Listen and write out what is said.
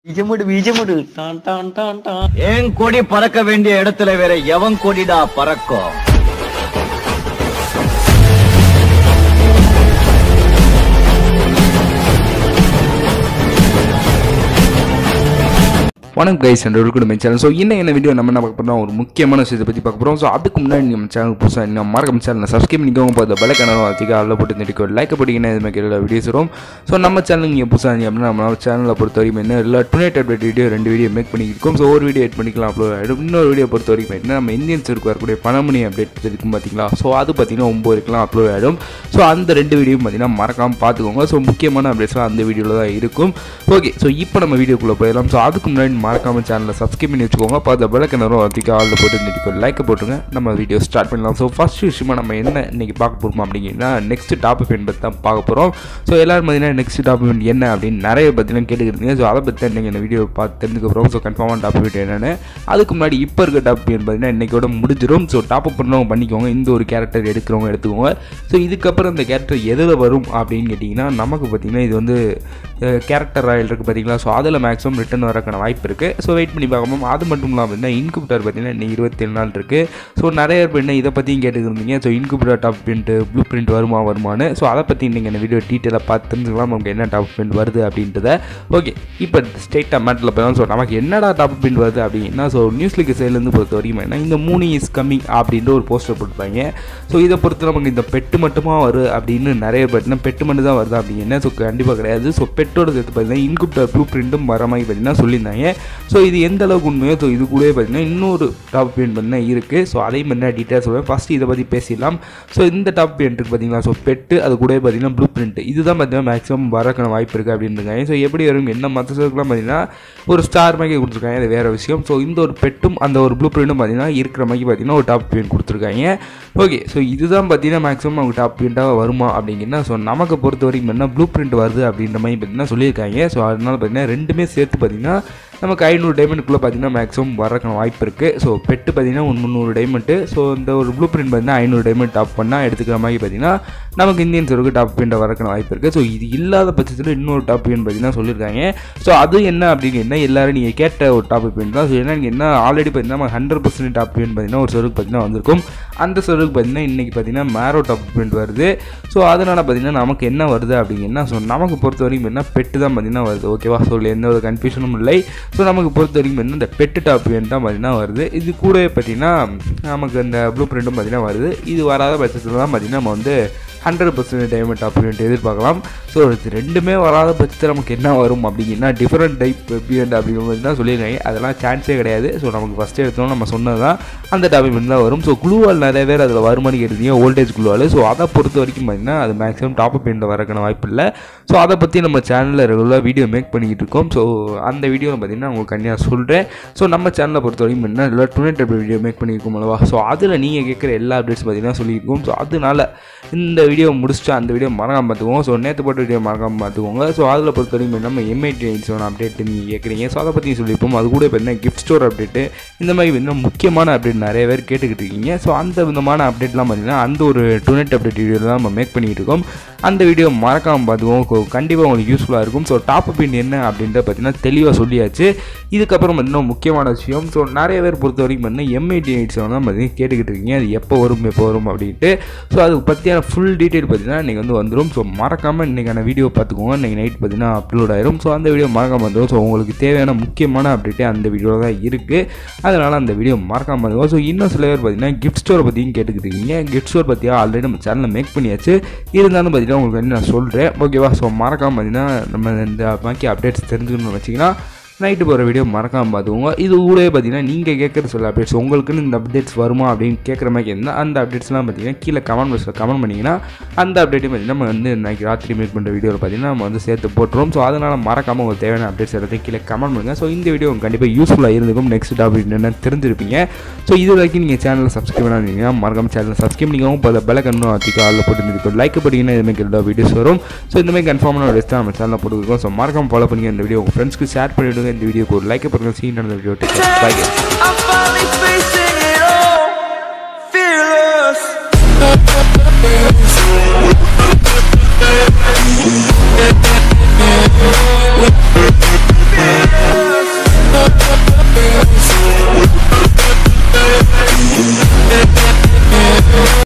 என் கொடி பறக்க வேண்டிய இடத்துல வேற எவன் கொடிடா பறக்கும்? வணக்கம் guys and welcome to my channel. So என்ன வீடியோ நம்ம என்ன பார்க்க போகிறோம், ஒரு முக்கியமான விஷயத்தை பற்றி பார்க்க போகிறோம். ஸோ அதுக்கு முன்னாடி நம்ம சேனல் புதுசாக நம்ம மறக்காம சேனலை சப்ஸ்கிரைப் பண்ணிக்கோங்க. பார்த்து பெல் ஐகானை அதிக அதில் போட்டு நினைக்கும் லைக் போட்டிங்கன்னா இது மாதிரி எல்லா வீடியோஸ் வரும். ஸோ நம்ம சேனல் நீங்கள் புதுசாக இருந்தீங்க அப்படின்னா நம்ம சேனலை பொறுத்த வரைக்கும் என்ன இல்லை டுனேட் அப்டேட் வீடியோ 2 வீடியோ மேக் பண்ணியிருக்கோம். ஸோ ஒரு வீடியோ எட் பண்ணிக்கலாம் அப்லோட் ஆகிடும். இன்னொரு வீடியோ பொறுத்த வரைக்கும் என்ன நம்ம இந்தியன்ஸுக்கு வரக்கூடிய பணமணி அப்டேட் இருக்கும் பார்த்தீங்களா. ஸோ அது பார்த்தீங்கன்னா 9 வரைக்கும் அப்லோட் ஆகிடும். ஸோ அந்த 2 வீடியோ பார்த்தீங்கன்னா மறக்காமல் பார்த்துக்கோங்க. ஸோ முக்கியமான அப்டேட்ஸ்லாம் அந்த வீடியோவில் தான் இருக்கும். ஓகே, ஸோ இப்போ நம்ம வீடியோக்குள்ளே போயிடலாம். ஸோ அதுக்கு முன்னாடி மறக்காமல் சேனலை சப்ஸ்கிரைப் பண்ணி வச்சுக்கோங்க. பார்த்து பெல் ஐகானை அதிக ஆளில் போட்டு நினைக்கும் லைக் போட்டுருங்க. நம்ம வீடியோ ஸ்டார்ட் பண்ணலாம். ஸோ ஃபர்ஸ்ட் விஷயமா நம்ம என்ன இன்றைக்கி பார்க்க போகிறோம் அப்படிங்கன்னா நெக்ஸ்ட் டாப் இவெண்ட் பற்றி தான் பார்க்க போகிறோம். ஸோ எல்லோரும் பார்த்தீங்கன்னா நெக்ஸ்ட் டாப் இவெண்ட் என்ன அப்படின்னு நிறைய பார்த்தீங்கன்னா கேட்டுக்கிறீங்க. ஸோ அதை பற்றி இன்றைக்கி இந்த வீடியோ பார்த்து தெரிஞ்சுக்க போகிறோம். ஸோ கன்ஃபார்மான டாப் இவெண்ட் என்னென்னு அதுக்கு முன்னாடி இப்போ இருக்க டாப் இவெண்ட் பார்த்தீங்கன்னா இன்றைக்கோட முடிஞ்சிடும். ஸோ டாப் அப் பண்ணவங்க பண்ணிக்கோங்க. இந்த ஒரு கேரக்டர் எடுக்கிறவங்க எடுத்துக்கோங்க. ஸோ இதுக்கப்புறம் இந்த கேரக்டர் எதில் வரும் அப்படின்னு கேட்டிங்கன்னா நமக்கு பார்த்தீங்கன்னா இது வந்து கேரக்டர் ராயல் இருக்குது பார்த்தீங்களா. ஸோ அதில் மேக்ஸிமம் ரிட்டன் வரக்கான வாய்ப்பு இருக்குது. ஸோ வெயிட் பண்ணி பார்க்கணும். அது மட்டும் இல்லாமல் பார்த்தீங்கன்னா இன்குபேட்டர் பார்த்தீங்கன்னா இன்னும் 27 நாள் இருக்குது. ஸோ நிறைய பேர் என்ன இதை பற்றியும் கேட்டுக்கிருந்தீங்க. So incubator top print blue print வருமானு. ஸோ அதை பற்றி இன்றைக்கி இந்த வீடியோ டீட்டெயிலாக பார்த்து தெரிஞ்சுக்கலாம் நமக்கு என்ன டாப் பிரிண்ட் வருது அப்படின்றத. ஓகே, இப்போ ஸ்ட்ரெயிட்டாக மேட்டில் போயிடலாம். ஸோ நமக்கு என்னடா டாப் பிரிண்ட் வருது அப்படின்னா ஸோ நியூஸ் லீக் சைட்லேருந்து பொறுத்த வரைக்கும் என்ன இந்த 3 இஸ் கம்மிங் அப்படின்ற ஒரு போஸ்டர் போட்டுப்பாங்க. ஸோ இதை பொறுத்து நமக்கு இந்த பெட்டு மட்டுமா வரும் அப்படின்னு நிறைய பேர்னா பெட்டு மட்டும் தான் வருது அப்படின்னா ஸோ கண்டிப்பாக கிடையாது. ஸோ பெட்டோட சேர்த்து பார்த்தீங்கன்னா இன்குபேட்டர் ப்ளூ பிரிண்ட்டும் வர மாதிரி பார்த்தீங்கன்னா சொல்லியிருந்தாங்க. ஸோ இது எந்த அளவுக்கு உண்மையோ ஸோ இது கூட பார்த்தீங்கன்னா இன்னொரு டாப் பிரிண்ட் பார்த்தீங்கன்னா இருக்குது. ஸோ அதையும் என்ன டீட்டெயில்ஸ் சொல்லுவேன். ஃபஸ்ட்டு இதை பற்றி பேசிடலாம். ஸோ இந்த டாப் பிரிண்ட் இருக்குது பார்த்தீங்களா. ஸோ பெட்டு அது கூட பார்த்தீங்கன்னா ப்ளூ பிரிண்ட் இதுதான் பார்த்தீங்கன்னா மேக்ஸிமம் வரக்கான வாய்ப்பு இருக்குது அப்படின்றாங்க. ஸோ எப்படி வரும் என்ன மற்ற சர்க்குலாம் பார்த்தீங்கன்னா ஒரு ஸ்டார் மாதிரி கொடுத்துருக்காங்க. அது வேறு விஷயம். ஸோ இந்த ஒரு பெட்டும் அந்த ஒரு ப்ளூ பிரிண்ட்டும் பார்த்தீங்கன்னா இருக்கிற மாதிரி பார்த்தீங்கன்னா ஒரு டாப் பிரிண்ட் கொடுத்துருக்காங்க. ஓகே, ஸோ இதுதான் பார்த்தீங்கன்னா மேக்ஸிமம் அவங்க டாப் பிரிண்ட்டாக வருமா அப்படிங்கன்னா ஸோ நமக்கு பொறுத்த வரைக்கும் என்ன ப்ளூ பிரிண்ட் வருது அப்படின்ற மாதிரி பார்த்தீங்கன்னா சொல்லியிருக்காங்க. ஸோ அதனால பார்த்தீங்கன்னா ரெண்டுமே சேர்த்து பார்த்தீங்கன்னா நமக்கு 500 டைமண்டுக்குள்ளே பார்த்தீங்கன்னா மேக்ஸிமம் வரக்கான வாய்ப்பு இருக்குது. ஸோ பெட்டு பார்த்தீங்கன்னா 300 டைமண்டு. ஸோ இந்த ஒரு ப்ளூ பிரிண்ட் பார்த்தீங்கன்னா 500 டைமண்ட் டாப் பண்ணால் எடுத்துக்கிற மாதிரி பார்த்தீங்கன்னா நமக்கு இந்தியன் சர்வருக்கு டாப் பிரிண்ட்டை வரக்கான வாய்ப்பு இருக்குது. ஸோ இது இல்லாத பட்சத்தில் இன்னொரு டாப் பிரிண்ட் பார்த்தீங்கன்னா சொல்லியிருக்காங்க. ஸோ அது என்ன அப்படின்னு என்ன எல்லோரும் நீங்கள் கேட்ட ஒரு டாப் பிரிண்ட் தான். ஸோ நீங்கள் என்ன ஆல்ரெடி பார்த்தீங்கன்னா நம்ம 100% டாப் பிரிண்ட் பார்த்தீங்கன்னா ஒரு சர்வருக்கு பார்த்தீங்கன்னா வந்திருக்கும். அந்த சர்வருக்கு பார்த்தீங்கன்னா இன்றைக்கி பார்த்தீங்கன்னா மேரோ டாப் பிரிண்ட் வருது. ஸோ அதனால் பார்த்தீங்கன்னா நமக்கு என்ன வருது அப்படிங்கன்னா ஸோ நமக்கு பொறுத்த வரைக்கும் என்ன பெட்டு தான் பார்த்தீங்கன்னா வருது. ஓகேவா, ஸோ எந்த ஒரு கன்ஃபியூஷனும் இல்லை. ஸோ நமக்கு பொறுத்த வரைக்கும் வந்து இந்த பெட்டு டாப் இவெண்ட் தான் பார்த்தீங்கன்னா வருது. இது கூட பார்த்தீங்கன்னா நமக்கு இந்த ப்ளூ பிரிண்ட்டும் பார்த்தீங்கன்னா வருது. இது வராத பட்சத்தில் தான் பார்த்தீங்கன்னா நம்ம வந்து 100% டைமண்ட் டாப் இவெண்ட் எதிர்பார்க்கலாம். ஸோ இது ரெண்டுமே வராத பட்சத்தில் நமக்கு என்ன வரும் அப்படிங்கன்னா டிஃப்ரெண்ட் டைப் இவெண்ட் அப்படிங்கிறது தான் சொல்லியிருக்காங்க. அதெல்லாம் சான்ஸே கிடையாது. ஸோ நமக்கு ஃபஸ்ட்டு எடுத்தோம் நம்ம சொன்னது தான் அந்த டாப் இவெண்ட் தான் வரும். ஸோ குளூவால் நிறைய பேர் அதில் வருமானு கேட்டீங்க வோல்டேஜ் குளூவால். ஸோ அதை பொறுத்த வரைக்கும் பார்த்தீங்கன்னா அது மேக்ஸிமம் டாப் அப் இவெண்ட் வரக்கான வாய்ப்பு இல்லை. ஸோ அதை பற்றி நம்ம சேனலில் ரெகுலராக வீடியோ மேக் பண்ணிக்கிட்டு இருக்கோம். ஸோ அந்த வீடியோவில் பார்த்தீங்கன்னா உங்களுக்கு கண்டிப்பாக சொல்கிறேன். ஸோ நம்ம சேனலை பொறுத்த வரைக்கும் என்ன இல்லை டுனேட் அப்டேட் வீடியோ மேக் பண்ணியிருக்கோம் அல்லவா. ஸோ அதில் நீங்கள் கேட்குற எல்லா அப்டேட்ஸ் பார்த்தீங்கன்னா சொல்லியிருக்கோம். ஸோ அதனால இந்த வீடியோ முடிச்சுட்டு அந்த வீடியோ மறக்காமல் பார்த்துக்கோங்க. ஸோ நேற்று போட்ட வீடியோ மறக்காமல் பார்த்துக்கோங்க. ஸோ அதில் பொறுத்த வரைக்கும் நம்ம M89 அப்டேட் நீங்கள் கேட்குறீங்க. ஸோ அதை பற்றி சொல்லியிருப்போம். அது கூட பார்த்தீங்கன்னா கிஃப்ட் ஸ்டோர் அப்டேட்டு இந்த மாதிரி பார்த்தீங்கன்னா முக்கியமான அப்டேட் நிறைய பேர் கேட்டுக்கிட்டு இருக்கீங்க. ஸோ அந்த விதமான அப்டேட்லாம் பார்த்தீங்கன்னா அந்த ஒரு டுனேட் அப்டேட் வீடியோவில் தான் நம்ம மேக் பண்ணிகிட்டு இருக்கோம். அந்த வீடியோ மறக்காமல் பார்த்துக்கோங்க. கண்டிப்பாக உங்களுக்கு யூஸ்ஃபுல்லாக இருக்கும். ஸோ டாப் அப் என்ன அப்படின்ற பார்த்தீங்கன்னா தெளிவாக சொல்லியாச்சு. இதுக்கப்புறம் பார்த்தீங்கன்னா முக்கியமான விஷயம் ஸோ நிறைய பேர் பொறுத்த வரைக்கும் பார்த்தீங்கன்னா M89 தான் பார்த்தீங்கன்னா கேட்டுக்கிட்டு இருக்கீங்க. அது எப்போ வரும் அப்படின்ட்டு. ஸோ அது பற்றியான ஃபுல் டீட்டெயில் பார்த்தீங்கன்னா இன்றைக்கி வந்து வந்துடும். ஸோ மறக்காமல் இன்றைக்கான வீடியோ பார்த்துக்கோங்க. இன்றைக்கி நைட் பார்த்தீங்கன்னா அப்லோட் ஆயிரும். ஸோ அந்த வீடியோ மறக்காமல் வந்துடும். ஸோ உங்களுக்கு தேவையான முக்கியமான அப்டேட்டே அந்த வீடியோவில் தான் இருக்குது. அதனால் அந்த வீடியோ மறக்காமல் வந்துடும். ஸோ இன்னும் சில பேர் பார்த்தீங்கன்னா கிஃப்ட் ஸ்டோரை பற்றியும் கேட்டுக்கிட்டு இருக்கீங்க. கிஃப்ட் ஸ்டோர் பற்றியா ஆல்ரெடி நம்ம சேனலில் மேக் பண்ணியாச்சு. இருந்தாலும் பார்த்தீங்கன்னா உங்களுக்கு வந்து நான் சொல்கிறேன். ஓகேவா, ஸோ மறக்காமல் பார்த்தீங்கன்னா நம்ம இந்த பாக்கி அப்டேட்ஸ் தெரிஞ்சுக்கணும்னு வச்சிங்கன்னா நைட்டு போகிற வீடியோ மறக்காமல் பார்த்துக்கோங்க. இது கூட பார்த்தீங்கன்னா நீங்கள் கேட்குற சில அப்டேட்ஸ் உங்களுக்குன்னு இந்த அப்டேட்ஸ் வருமா அப்படின்னு கேட்குற மாதிரி இருந்தால் அந்த அப்டேட்ஸ்லாம் பார்த்தீங்கன்னா கீழே கமெண்ட் பாக்ஸில் கமெண்ட் பண்ணிங்கன்னா அந்த அப்டேட்டையும் பார்த்தீங்கன்னா நம்ம வந்து இன்றைக்கி ராத்திரி மேக் பண்ணுற வீடியோவில் பார்த்தீங்கன்னா நம்ம வந்து சேர்த்து போட்டுருவோம். ஸோ அதனால் மறக்காமல் உங்களுக்கு தேவையான அப்டேட்ஸ் எல்லாத்தையும் கீழே கமெண்ட் பண்ணுங்கள். ஸோ இந்த வீடியோ உங்களுக்கு கண்டிப்பாக யூஸ்ஃபுல்லாக இருந்திருக்கும். நெக்ஸ்ட் டாபிக் என்னென்னு தெரிஞ்சிருப்பீங்க. ஸோ இது வரைக்கும் நீங்கள் சேனலில் சப்ஸ்கிரைப் பண்ணிங்கன்னா மறக்காமல் சேனலில் சப்ஸ்கிரைப் பண்ணிக்கோங்க. இப்போ பெல் ஐகானும் அதிக ஆளில் போட்டு லைக் பண்ணிங்கன்னா இதுமாதிரி எல்லா வீடியோஸ் வரும். ஸோ இந்த மாதிரி கன்ஃபார்மான வீடியோஸ் தான் நம்ம சேனலில் போட்டுருக்கோம். ஸோ மறக்காமல் ஃபாலோ பண்ணிங்க. இந்த வீடியோ உங்கள் ஃப்ரெண்ட்ஸ்க்கு ஷேர் பண்ணிவிடுங்க. இந்த வீடியோக்கு ஒரு like See you in another video. Take care. Bye guys. I'm finally facing it all. Fearless.